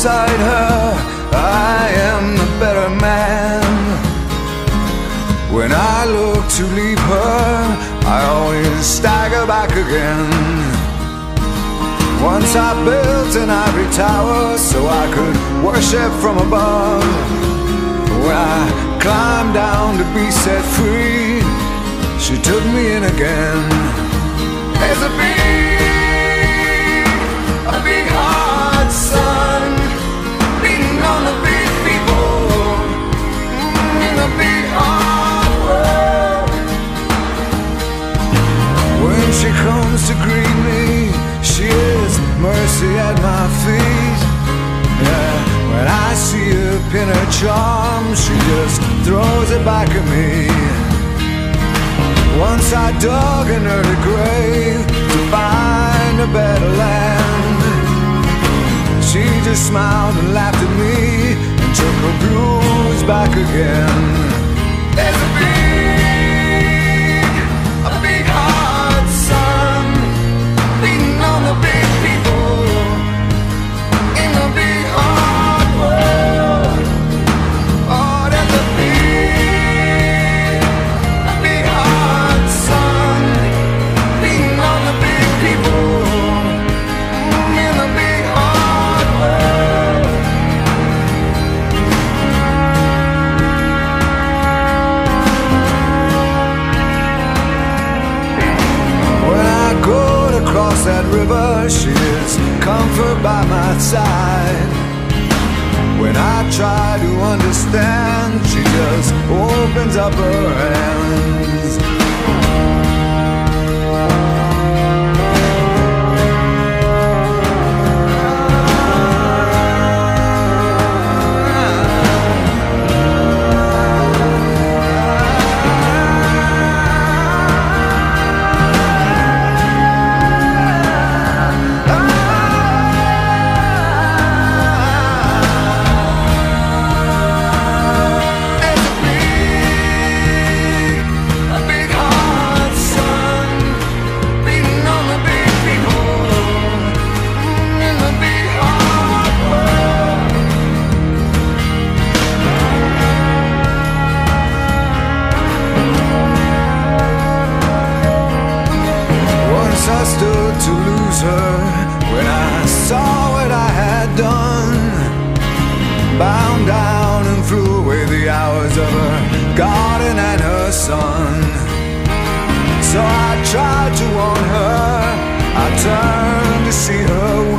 beside her, I am the better man. When I look to leave her, I always stagger back again. Once I built an ivory tower so I could worship from above. When I climbed down to be set free, she took me in again. There's a big hard sun beating on the big people in the big hard world. When she comes to greet me, she is mercy at my feet. Yeah, when I see her pin her charm, she just throws it back at me. Once I dug an early grave to find a better land. She just smiled and laughed at me and took her blues back again. There's a big hard sun beating on the big people in the big hard world. Oh, there's a big hard sun beating on the big people in the big hard world. When I go to cross that river, she is comfort by my side. When I try to understand, she just opens up her hands. I stood to lose her when I saw what I had done. Bound down and threw away the hours of her garden and her son. So I tried to warn her, I turned to see her